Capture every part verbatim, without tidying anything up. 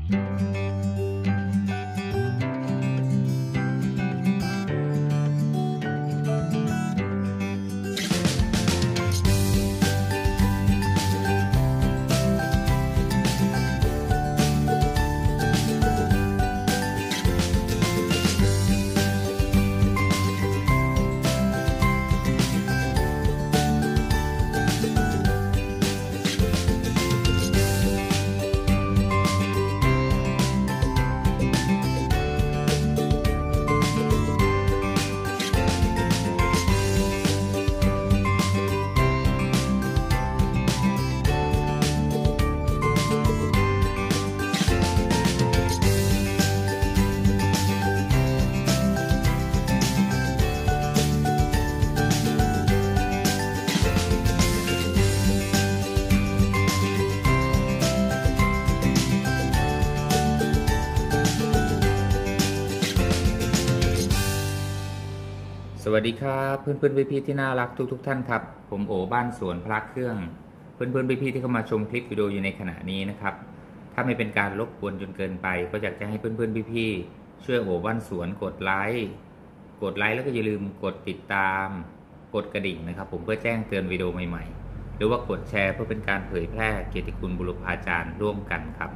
สวัสดีครับเพื่อนเพื่อนพี่ๆที่น่ารักทุกๆ ท่านครับผมโอบ้านสวนพระเครื่องเพื่อนเพื่อนพี่ๆที่เข้ามาชมคลิปวิดีโออยู่ในขณะนี้นะครับถ้าไม่เป็นการรบกวนจนเกินไปก็อยากจะให้เพื่อนเพื่อนพี่ๆช่วยโอบ้านสวนกดไลค์กดไลค์แล้วก็อย่าลืมกดติดตามกดกระดิ่งนะครับผมเพื่อแจ้งเตือนวิดีโอใหม่ๆหรือว่ากดแชร์เพื่อเป็นการเผยแพร่เกียรติคุณบุรพาจารย์ร่วมกันครับ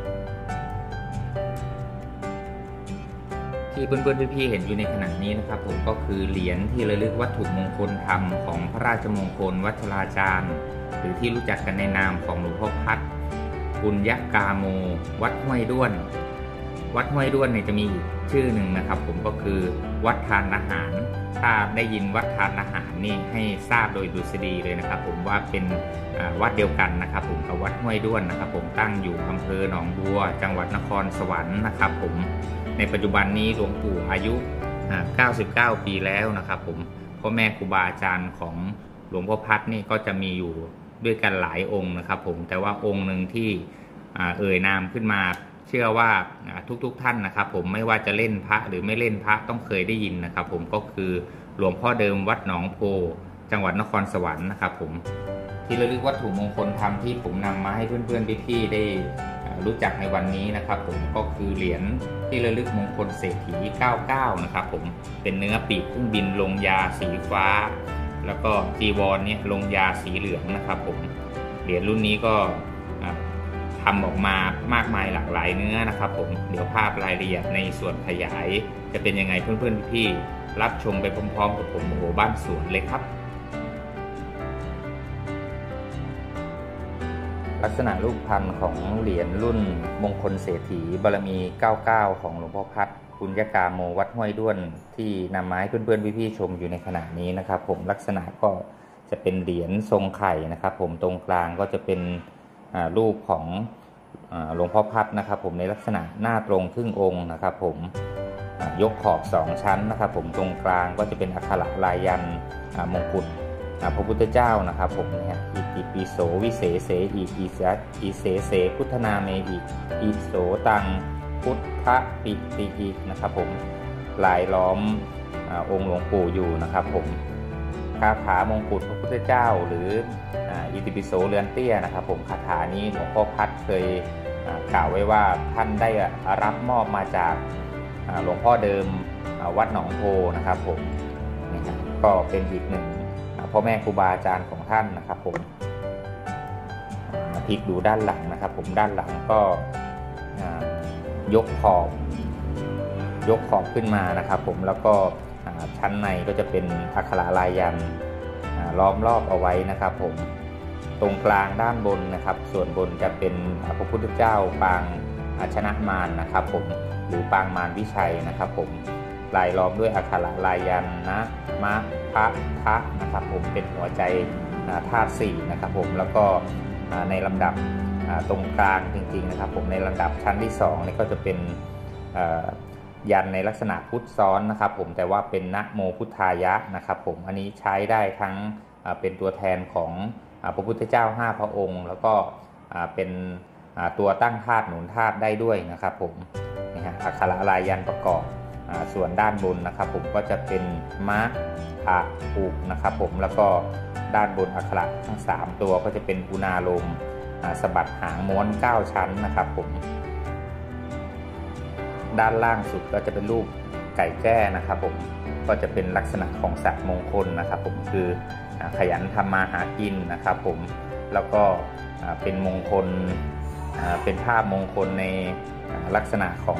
ที่เพื่อนๆพี่ๆเห็นอยู่ในขณะนี้นะครับผมก็คือเหรียญที่ระลึกวัตถุมงคลธรรมของพระราชมงคลวัชราจารย์หรือที่รู้จักกันในนามของหลวงพ่อพัดปุญญกาโมวัดห้วยด้วนวัดห้วยด้วนเนี่ยจะมีชื่อหนึ่งนะครับผมก็คือวัดทานอาหารถ้าได้ยินวัดทานอาหารนี่ให้ทราบโดยดุษฎีเลยนะครับผมว่าเป็นวัดเดียวกันนะครับผมกับวัดห้วยด้วนนะครับผมตั้งอยู่อำเภอหนองบัวจังหวัดนครสวรรค์นะครับผมในปัจจุบันนี้หลวงปู่อายุเก้าสิบเก้าปีแล้วนะครับผมพ่อแม่ครูบาอาจารย์ของหลวงพ่อพัดนี่ก็จะมีอยู่ด้วยกันหลายองค์นะครับผมแต่ว่าองค์หนึ่งที่เอ่ยนามขึ้นมาเชื่อว่าทุกๆท่านนะครับผมไม่ว่าจะเล่นพระหรือไม่เล่นพระต้องเคยได้ยินนะครับผมก็คือหลวงพ่อเดิมวัดหนองโพจังหวัดนครสวรรค์นะครับผมที่ระลึกวัตถุมงคลธรรมที่ผมนำมาให้เพื่อนๆพี่ๆได้รู้จักในวันนี้นะครับผมก็คือเหรียญที่ระลึกมงคลเศรษฐีเก้าสิบเก้านะครับผมเป็นเนื้อปีกกุ้งบินลงยาสีฟ้าแล้วก็จีวรเนี่ยลงยาสีเหลืองนะครับผมเหรียญรุ่นนี้ก็ทำออกมามากมายหลากหลายเนื้อนะครับผมเดี๋ยวภาพรายละเอียดในส่วนขยายจะเป็นยังไงเพื่อนๆพี่ๆรับชมไปพร้อมๆกับผมโอ้โหบ้านสวนเลยครับลักษณะรูปพรรณของเหรียญรุ่นมงคลเศรษฐีบารมีเก้าสิบเก้าของหลวงพ่อพัดปุญญกาโมวัดห้วยด้วนที่นำมาให้เพื่อนๆพี่ๆชมอยู่ในขณะนี้นะครับผมลักษณะก็จะเป็นเหรียญทรงไข่นะครับผมตรงกลางก็จะเป็นรูปของหลวงพ่อพัดนะครับผมในลักษณะหน้าตรงครึ่งองค์นะครับผมยกขอบสองชั้นนะครับผมตรงกลางก็จะเป็นอักขระลายยันมงกุฎพระพุทธเจ้านะครับผมเนี่ยอิติปิโสวิเศษเสอิอิสัตอิเสเสพุทธนาเมอิอิโสตังพุทธปิติอินะครับผมลายล้อมองค์หลวงปู่อยู่นะครับผมคาถามงกุฎพระพุทธเจ้าหรืออิติปิโสเรือนเตี้ยนะครับผมคาถานี้หลวงพ่อพัดเคยกล่าวไว้ว่าท่านได้รับมอบมาจากหลวงพ่อเดิมวัดหนองโพนะครับผมก็เป็นอีกหนึ่งพ่อแม่ครูบาอาจารย์ของท่านนะครับผมมาพลิกดูด้านหลังนะครับผมด้านหลังก็ยกขอบยกขอบขึ้นมานะครับผมแล้วก็ชั้นในก็จะเป็นอักขระลายยันล้อมรอบเอาไว้นะครับผมตรงกลางด้านบนนะครับส่วนบนจะเป็นพระพุทธเจ้าปางชนะมารนะครับผมหรือปางมารวิชัยนะครับผมลายล้อมด้วยอักขระลายยันนะมะพะทะนะครับผมเป็นหัวใจธาตุสี่นะครับผมแล้วก็ในลำดับตรงกลางจริงๆนะครับผมในลำดับชั้นที่สองนี่ก็จะเป็นยันในลักษณะพุทธซ้อนนะครับผมแต่ว่าเป็นนะโมพุทธายะนะครับผมอันนี้ใช้ได้ทั้งเป็นตัวแทนของพระพุทธเจ้าห้าพระองค์แล้วก็เป็นตัวตั้งธาตุหนุนธาตุได้ด้วยนะครับผมนี่ฮะอักขระลายยันประกอบส่วนด้านบนนะครับผมก็จะเป็นมะพะอุนะครับผมแล้วก็ด้านบนอักขระทั้งสามตัวก็จะเป็นอุณาโลมสะบัดหางม้วนเก้าชั้นนะครับผมด้านล่างสุดก็จะเป็นรูปไก่แจ้นะครับผมก็จะเป็นลักษณะของสัตว์มงคลนะครับผมคือขยันทำมาหากินนะครับผมแล้วก็เป็นมงคลเป็นภาพมงคลในลักษณะของ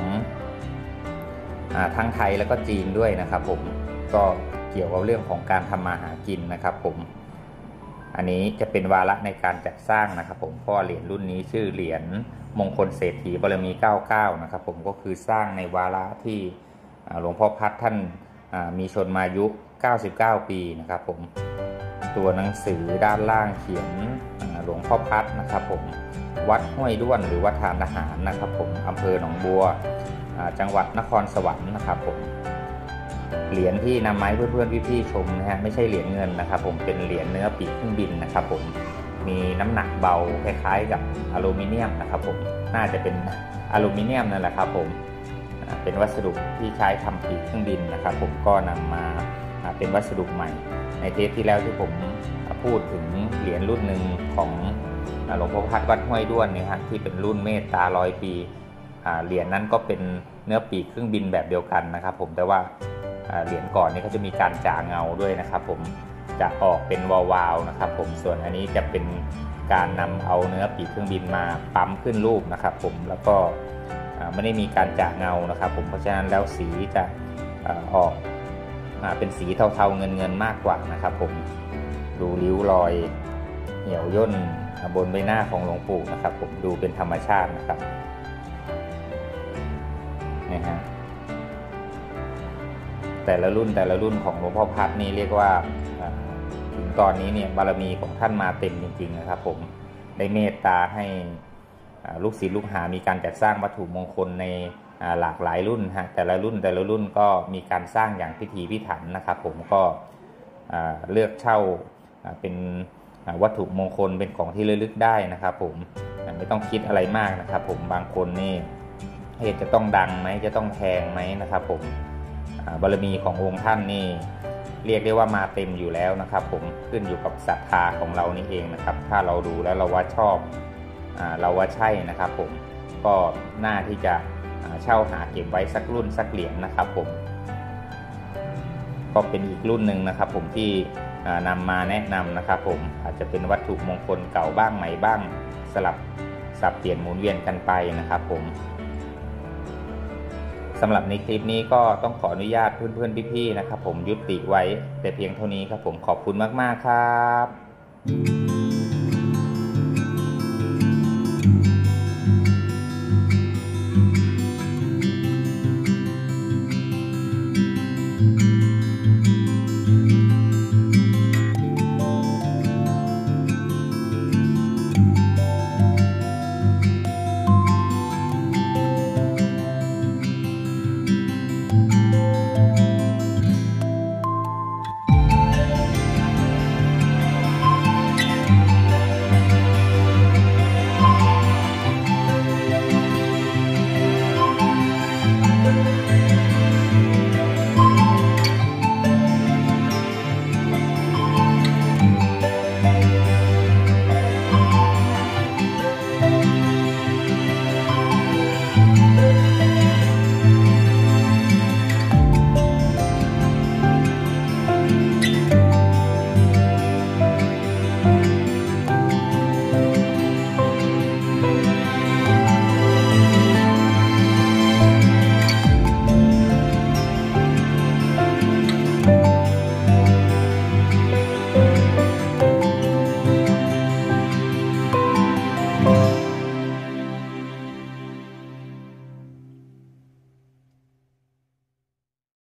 ทั้งไทยแล้วก็จีนด้วยนะครับผมก็เกี่ยวกับเรื่องของการทำมาหากินนะครับผมอันนี้จะเป็นวาระในการจัดสร้างนะครับผมเพราะเหรียญรุ่นนี้ชื่อเหรียญมงคลเศรษฐีบารมีเก้าเก้านะครับผมก็คือสร้างในวาระที่หลวงพ่อพัดท่านมีชนมายุเก้าสิบเก้าปีนะครับผมตัวหนังสือด้านล่างเขียนหลวงพ่อพัดนะครับผมวัดห้วยด้วนหรือวัดทานทหารนะครับผมอำเภอหนองบัวจังหวัดนครสวรรค์นะครับผมเหรียญที่นำมาให้เพื่อนๆพี่ๆชมนะฮะไม่ใช่เหรียญเงินนะครับผมเป็นเหรียญเนื้อปีกเครื่องบินนะครับผมมีน้ำหนักเบาคล้ายๆกับอลูมิเนียมนะครับผมน่าจะเป็นอลูมิเนียมนั่นแหละครับผมเป็นวัสดุที่ใช้ทำปีกเครื่องบินนะครับผมก็นำมาเป็นวัสดุใหม่ในเทปที่แล้วที่ผมพูดถึงเหรียญรุ่นหนึ่งของหลวงพ่อพัดวัดห้วยด้วนเนี่ยฮะที่เป็นรุ่นเมตตาร้อยปีเหรียญนั้นก็เป็นเนื้อปีกเครื่องบินแบบเดียวกันนะครับผมแต่ว่าเหรียญก่อนนี่ก็จะมีการจ่าเงาด้วยนะครับผมจะออกเป็นวาวๆนะครับผมส่วนอันนี้จะเป็นการนำเอาเนื้อปีกเครื่องบินมาปั๊มขึ้นรูปนะครับผมแล้วก็ไม่ได้มีการจ่าเงานะครับผมเพราะฉะนั้นแล้วสีจะออกเป็นสีเทาๆเงินๆมากกว่านะครับผมดูริ้วรอยเหี่ยวย่นบนใบหน้าของหลวงปู่นะครับผมดูเป็นธรรมชาตินะครับนะฮะแต่ละรุ่นแต่ละรุ่นของหลวงพ่อพัดนี่เรียกว่าถึงตอนนี้เนี่ยบารมีของท่านมาเต็มจริงๆนะครับผมได้เมตตาให้ลูกศิษย์ลูกหามีการจัดสร้างวัตถุมงคลในหลากหลายรุ่นฮะแต่ละรุ่นแต่ละรุ่นก็มีการสร้างอย่างพิถีพิถันนะครับผมก็เลือกเช่าเป็นวัตถุมงคลเป็นของที่ระลึกได้นะครับผมไม่ต้องคิดอะไรมากนะครับผมบางคนนี่จะต้องดังไหมจะต้องแพงไหมนะครับผมบารมีขององค์ท่านนี่เรียกได้ว่ามาเต็มอยู่แล้วนะครับผมขึ้นอยู่กับศรัทธาของเรานี่เองนะครับถ้าเราดูแล้วเราว่าชอบเราว่าใช่นะครับผมก็น่าที่จะเช่าหาเก็บไว้สักรุ่นสักเหรียญนะครับผมก็เป็นอีกรุ่นหนึ่งนะครับผมที่นำมาแนะนำนะครับผมอาจจะเป็นวัตถุมงคลเก่าบ้างใหม่บ้างสลับสับเปลี่ยนหมุนเวียนกันไปนะครับผมสำหรับในคลิปนี้ก็ต้องขออนุญาตเพื่อนๆพี่ๆนะครับผมยุติไว้แต่เพียงเท่านี้ครับผมขอบคุณมากๆครับ